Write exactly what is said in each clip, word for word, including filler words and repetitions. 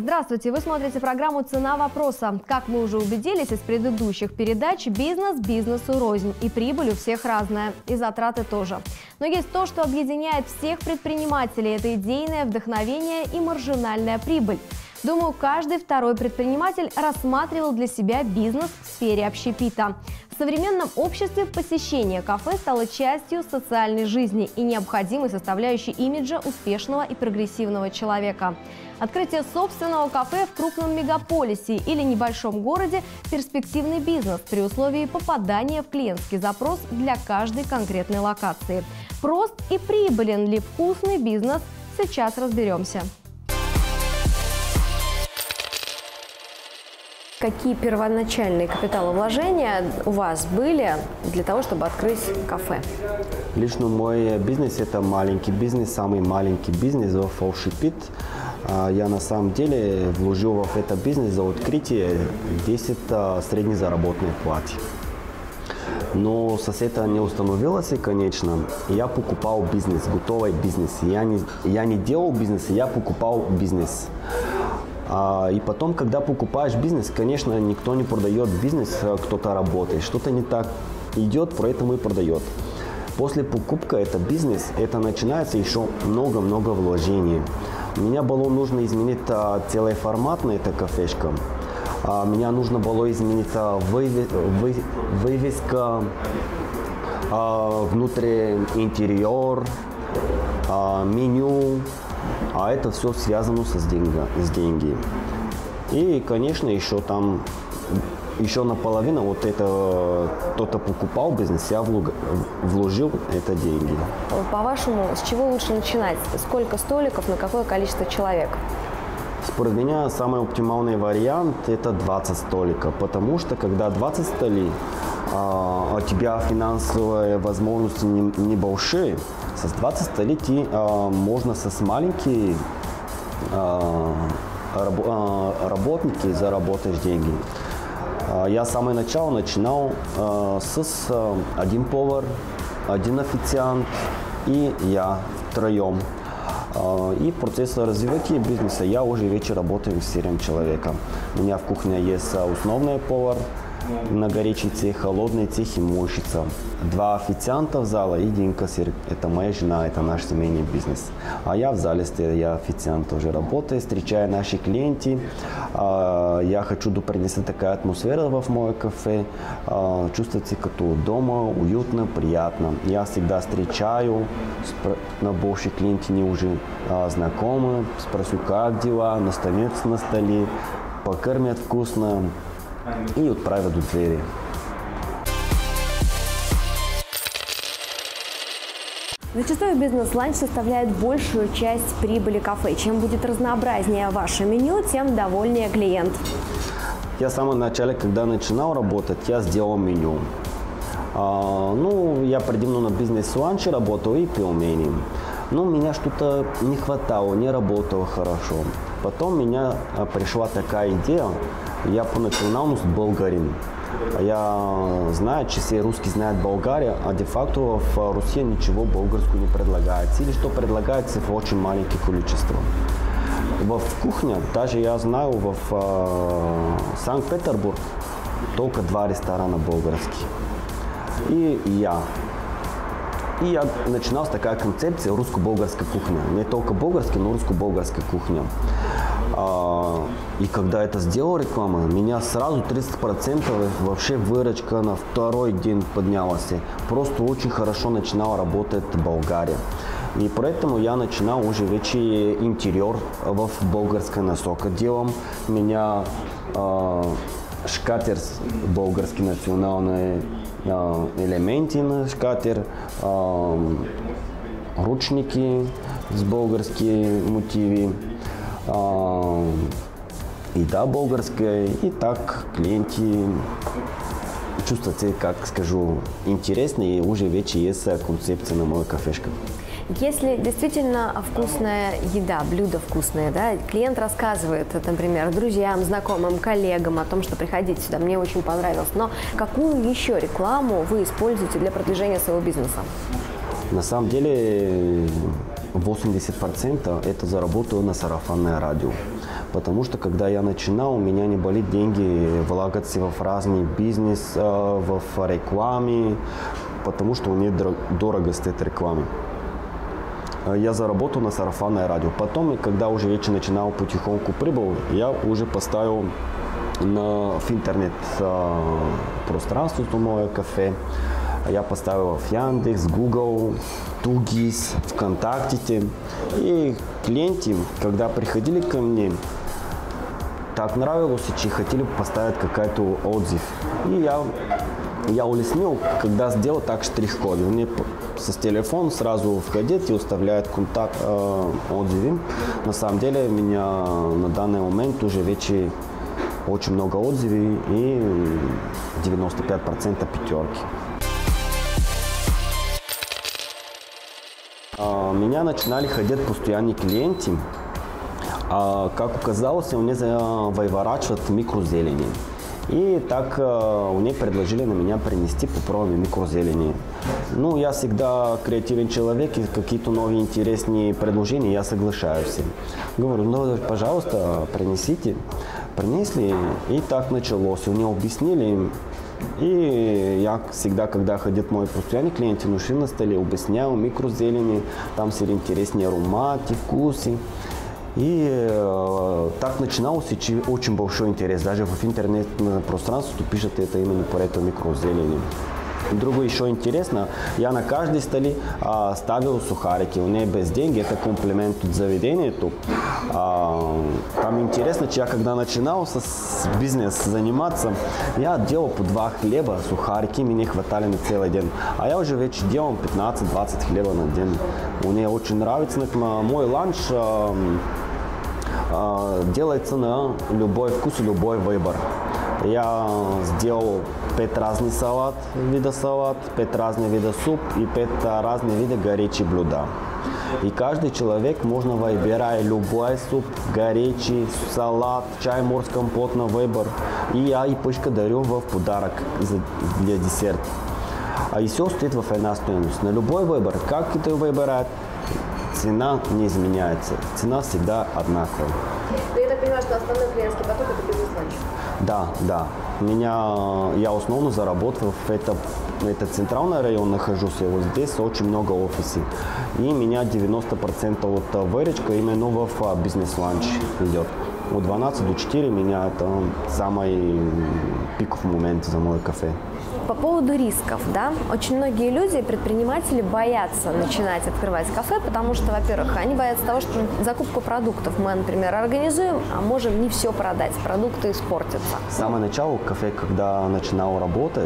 Здравствуйте! Вы смотрите программу «Цена вопроса». Как мы уже убедились из предыдущих передач, бизнес бизнесу рознь. И прибыль у всех разная. И затраты тоже. Но есть то, что объединяет всех предпринимателей. Это идейное вдохновение и маржинальная прибыль. Думаю, каждый второй предприниматель рассматривал для себя бизнес в сфере общепита. В современном обществе посещение кафе стало частью социальной жизни и необходимой составляющей имиджа успешного и прогрессивного человека. Открытие собственного кафе в крупном мегаполисе или небольшом городе – перспективный бизнес при условии попадания в клиентский запрос для каждой конкретной локации. Прост и прибылен ли вкусный бизнес? Сейчас разберемся. Какие первоначальные капиталовложения у вас были для того, чтобы открыть кафе? Лично мой бизнес – это маленький бизнес, самый маленький бизнес в общепит. Я на самом деле вложил в этот бизнес за открытие десять среднезаработных плат. Но с этого не установилось, и, конечно, я покупал бизнес, готовый бизнес. Я не, я не делал бизнес, я покупал бизнес. И потом, когда покупаешь бизнес, конечно, никто не продает бизнес, кто-то работает. Что-то не так идет, поэтому и продает. После покупки это бизнес, это начинается еще много-много вложений. Мне было нужно изменить целый формат на этой кафешке. Мне нужно было изменить вывеска, внутри интерьер, меню. А это все связано с, деньги, с деньги. И, конечно, еще там, еще наполовину вот это, кто-то покупал бизнес, я вложил это деньги. По-вашему, с чего лучше начинать? Сколько столиков, на какое количество человек? Според меня самый оптимальный вариант – это двадцать столиков, потому что когда двадцать столей, а у тебя финансовые возможности небольшие, с двадцать столей ты, а, можно с маленькими а, раб, а, работники заработать деньги. А, я с самого начала начинал а, с а, один повар, один официант и я втроем. А, и в процессе развития бизнеса я уже вечер работаю с серым человеком. У меня в кухне есть основной повар, на горячий цех, холодный цех и мойщица. Два официанта в зале и один кассир. Это моя жена, это наш семейный бизнес. А я в зале стою, я официант уже работаю, встречаю наших клиентов. Я хочу принести такая атмосфера в мое кафе. Чувствовать себя как дома, уютно, приятно. Я всегда встречаю, на больше клиенты не уже знакомы, спрошу, как дела, настанется на столе, покормят вкусно и отправят в двери. Зачастую бизнес-ланч составляет большую часть прибыли кафе. Чем будет разнообразнее ваше меню, тем довольнее клиент. Я с самого начала, когда начинал работать, я сделал меню. А, ну, я предимно на бизнес-ланче работал и пельмени. Но меня что-то не хватало, не работало хорошо. Потом у меня пришла такая идея. Я по национальности болгарин. Я знаю, что все русские знают Болгарию, а де-факто в России ничего болгарского не предлагается. Или что предлагается в очень маленьких количествах. В кухне, даже я знаю, в э, Санкт-Петербург только два ресторана болгарские. И я. И я начинал с такой концепции русско-болгарской кухни. Не только болгарской, но русско-болгарской кухни. И когда это сделал рекламу, меня сразу тридцать процентов вообще выручка на второй день поднялась. Просто очень хорошо начинала работать Болгария. И поэтому я начинал уже вече интерьер в болгарской носок делом. Меня э, шкатерть болгарский национальный э, элементы на шкатер, э, ручники с болгарскими мотивами. И да, болгарская, и так клиенты чувствуют себя, как скажу, интереснее, и уже вече есть концепция на мою кафешку. Если действительно вкусная еда, блюдо вкусное, да, клиент рассказывает, например, друзьям, знакомым, коллегам о том, что приходите сюда, мне очень понравилось, но какую еще рекламу вы используете для продвижения своего бизнеса? На самом деле восемьдесят процентов это заработаю на сарафанное радио. Потому что, когда я начинал, у меня не были деньги влагаться в разный бизнес, в рекламе, потому что у меня дорого стоит реклама. Я заработал на сарафанное радио. Потом, когда уже вечер начинал потихоньку прибыл, я уже поставил на, в интернет пространство мое кафе. Я поставил в Яндекс, Google, Тугис, ВКонтакте. И клиенты, когда приходили ко мне, так нравилось, и хотели поставить какой-то отзыв. И я, я улеснил, когда сделал так штрих-код. Мне со телефона сразу входит и уставляет контакт, э, отзывы. На самом деле, у меня на данный момент уже вече очень много отзывов и девяносто пять процентов пятерки. Э, меня начинали ходить постоянные клиенты. А, как оказалось, мне выворачивают микрозелени. И так э, мне предложили на меня принести попробовать микрозелени. Ну, я всегда креативный человек, и какие-то новые интересные предложения я соглашаюсь. Говорю, ну, пожалуйста, принесите. Принесли, и так началось. Мне объяснили. И я всегда, когда ходят мои постоянные клиенты, ноши на столе, объясняю микрозелени, там все интересные ароматы, вкусы. И э, так начинался очень большой интерес. Даже в интернетном пространстве пишут это именно по этому микрозелени. Другое еще интересно, я на каждой столе а, ставил сухарики. У меня без денег, это комплимент тут заведению. Тут. А, там интересно, я когда начинал с бизнес заниматься, я делал по два хлеба, сухарики, мне хватали на целый день. А я уже вечер делал пятнадцать-двадцать хлеба на день. Мне очень нравится. Мой ланч а, а, делается на любой вкус и любой выбор. Я сделал пять разных салат, вида салат, пять разных видов суп и пять разных видов горячие блюда. И каждый человек можно выбирать любой суп, горячий, салат, чай, морс, компот на выбор. И я и пышка дарю в подарок для десерта. А и все стоит в одна стоимость. На любой выбор, как это выбирать, цена не изменяется. Цена всегда одинаковая. Но я так понимаю, что основной клиентский поток это бизнес-ланч? Да, да. Меня, я основно заработал в это, это центральный район нахожусь, и вот здесь очень много офисов. И у меня девяносто процентов вот выручка именно в бизнес-ланч идет. От двенадцати до четырёх у меня это самый пиковый момент за мое кафе. По поводу рисков, да, очень многие люди, предприниматели, боятся начинать открывать кафе, потому что, во-первых, они боятся того, что закупку продуктов мы, например, организуем, а можем не все продать, продукты испортятся. С самого начала кафе, когда начинал работать,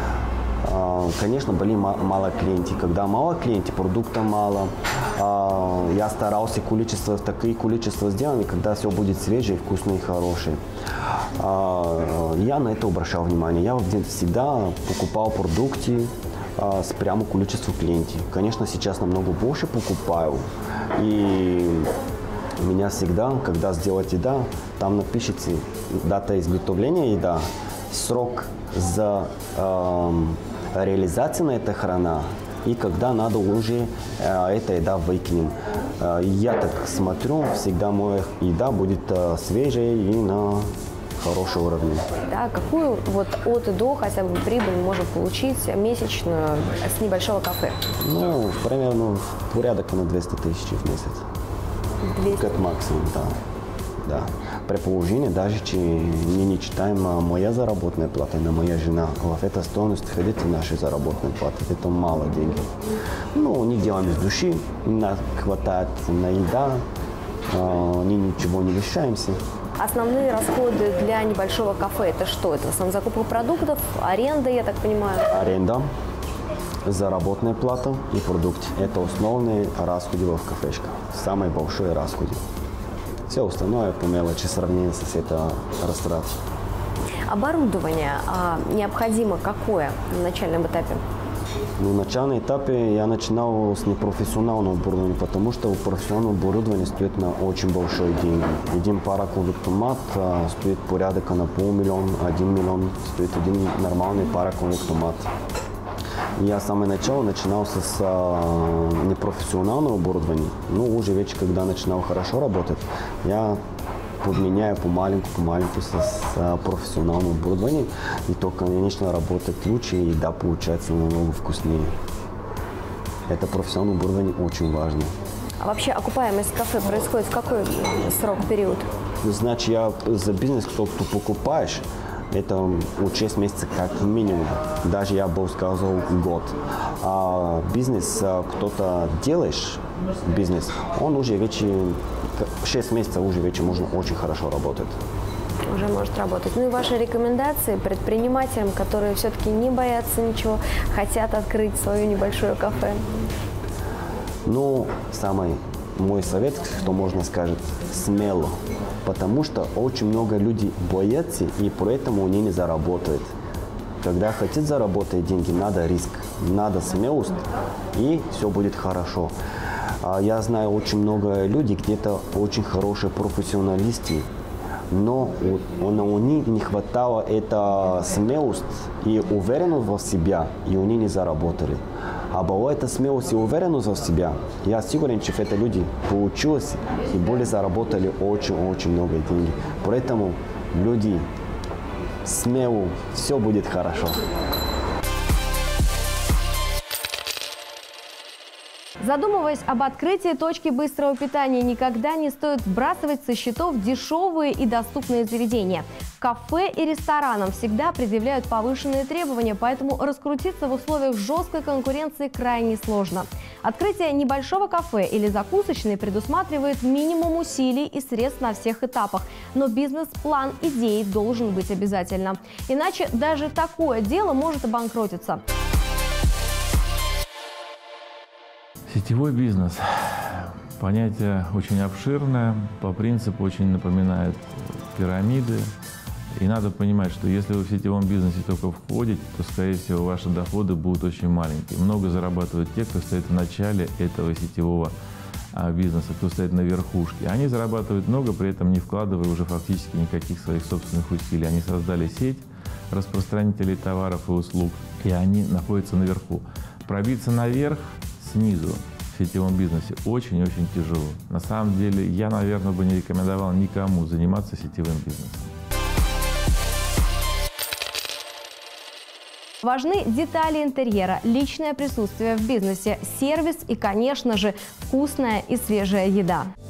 конечно, были мало клиентов. Когда мало клиентов, продукта мало. Я старался количество, такие количества сделать, когда все будет свежее, вкусное и хорошее. Я на это обращал внимание. Я всегда покупал продукты с прямым количеством клиентов. Конечно, сейчас намного больше покупаю. И у меня всегда, когда сделать еда, там напишите дата изготовления еда, срок за э, реализацию на этой храна и когда надо уже э, эта еда выкинем. Э, я так смотрю, всегда моя еда будет э, свежая и на хорошем уровне. Да, какую вот от и до хотя бы прибыль можем получить месячную с небольшого кафе? Ну, примерно порядок на двести тысяч в месяц. двести? Как максимум, да. Да. При положении, даже если мы не читаем моя заработная плата, на моя жена, в этой стоимости входит наши заработные платы. Это мало денег. Ну, не делаем из души, нас хватает на еда, ни ничего не лишаемся. Основные расходы для небольшого кафе это что? Это в основном закупка продуктов, аренда, я так понимаю? Аренда, заработная плата и продукты. Это основные расходы в кафешках. Самые большие расходы. Все остальное по мелочи сравнение с этой растратой. Оборудование а, необходимо какое на начальном этапе? Ну, на начальном этапе я начинал с непрофессионального оборудования, потому что профессиональное оборудование стоит на очень большие деньги. Один пароконвектомат а, стоит порядка на полмиллиона, один миллион стоит один нормальный пароконвектомат. Я с самого начала начинался с а, непрофессионального оборудования. Ну, уже вечер, когда начинал хорошо работать, я подменяю помаленьку, помаленьку с, с профессиональным оборудованием. И то, конечно, работать лучше, и еда получается намного вкуснее. Это профессиональное оборудование очень важно. А вообще окупаемость кафе происходит в какой срок, период? Значит, я за бизнес, кто ты покупаешь, это шесть месяцев как минимум. Даже я бы сказал год. А бизнес, кто-то делаешь бизнес, он уже вечер, шесть месяцев уже вечер можно очень хорошо работать. Уже может работать. Ну и ваши рекомендации предпринимателям, которые все-таки не боятся ничего, хотят открыть свое небольшое кафе? Ну, самый мой совет, что можно сказать, смело. Потому что очень много людей боятся, и поэтому они не заработают. Когда хотят заработать деньги, надо риск, надо смелость, и все будет хорошо. Я знаю очень много людей, где-то очень хорошие профессионалисты, но у, у них не хватало эта смелость и уверенность в себе, и они не заработали. А была эта смелость и уверенность в себе, я сигурен, что это люди получилось и более заработали очень-очень много денег. Поэтому люди смело, все будет хорошо. Задумываясь об открытии точки быстрого питания, никогда не стоит сбрасывать со счетов дешевые и доступные заведения. Кафе и ресторанам всегда предъявляют повышенные требования, поэтому раскрутиться в условиях жесткой конкуренции крайне сложно. Открытие небольшого кафе или закусочной предусматривает минимум усилий и средств на всех этапах, но бизнес-план идеи должен быть обязательно. Иначе даже такое дело может обанкротиться. Сетевой бизнес. Понятие очень обширное, по принципу очень напоминает пирамиды. И надо понимать, что если вы в сетевом бизнесе только входите, то, скорее всего, ваши доходы будут очень маленькие. Много зарабатывают те, кто стоит в начале этого сетевого бизнеса, кто стоит на верхушке. Они зарабатывают много, при этом не вкладывая уже фактически никаких своих собственных усилий. Они создали сеть распространителей товаров и услуг, и они находятся наверху. Пробиться наверх снизу в сетевом бизнесе очень-очень тяжело. На самом деле, я, наверное, бы не рекомендовал никому заниматься сетевым бизнесом. Важны детали интерьера, личное присутствие в бизнесе, сервис и, конечно же, вкусная и свежая еда.